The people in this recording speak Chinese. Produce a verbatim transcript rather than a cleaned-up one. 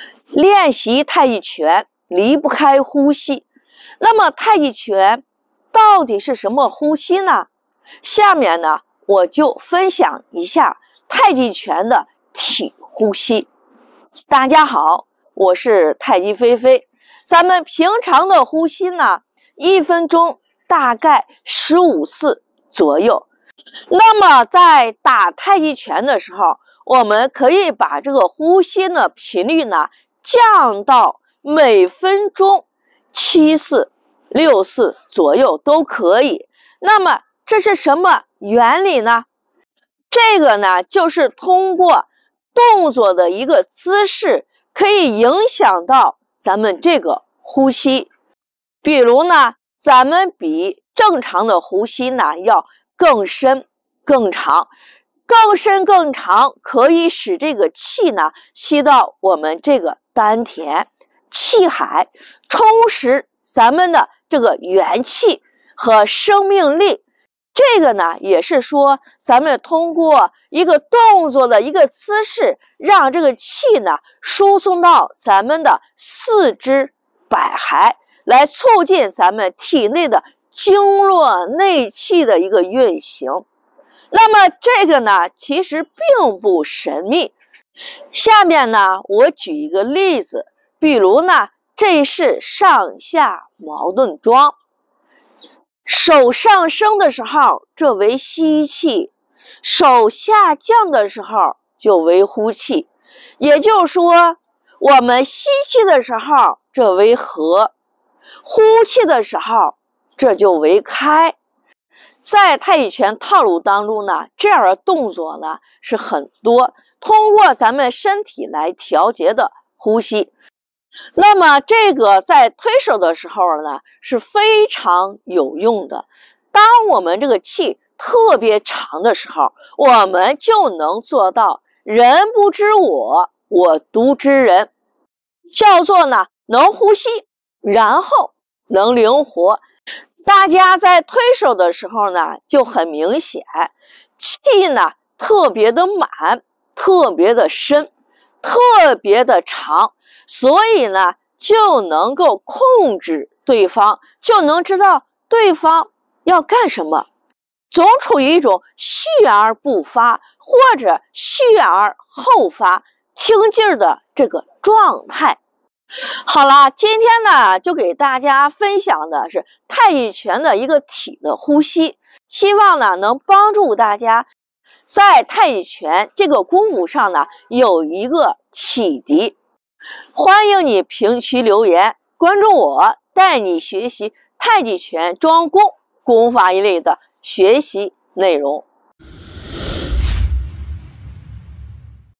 练习太极拳离不开呼吸。那么太极拳到底是什么呼吸呢？下面呢，我就分享一下太极拳的体呼吸。大家好，我是太极菲菲。咱们平常的呼吸呢，一分钟大概十五次左右。那么在打太极拳的时候，我们可以把这个呼吸的频率呢降到每分钟七次、六次左右都可以。那么这是什么原理呢？这个呢，就是通过动作的一个姿势，可以影响到咱们这个呼吸。比如呢，咱们比正常的呼吸呢要更深、更长。更深更长，可以使这个气呢吸到我们这个丹田气海，充实咱们的这个元气和生命力。这个呢也是说，咱们通过一个动作的一个姿势，让这个气呢输送到咱们的四肢百骸，来促进咱们体内的经络内气的一个运行。那么这个呢，其实并不神秘。下面呢，我举一个例子，比如呢，这是上下矛盾桩。手上升的时候，这为吸气；手下降的时候，就为呼气。也就是说，我们吸气的时候，这为合；呼气的时候，这就为开。在太极拳套路当中呢，这样的动作呢是很多，通过咱们身体来调节的呼吸。那么这个在推手的时候呢是非常有用的。当我们这个气特别长的时候，我们就能做到人不知我，我独知人，叫做呢能呼吸，然后能灵活。大家在推手的时候呢，就很明显，气呢特别的满，特别的深，特别的长，所以呢就能够控制对方，就能知道对方要干什么，总处于一种蓄而不发或者蓄而后发、听劲儿的这个状态。好了，今天呢就给大家分享的是太极拳的一个体的呼吸，希望呢能帮助大家在太极拳这个功夫上呢有一个启迪。欢迎你评区留言，关注我，带你学习太极拳、中功、功法一类的学习内容。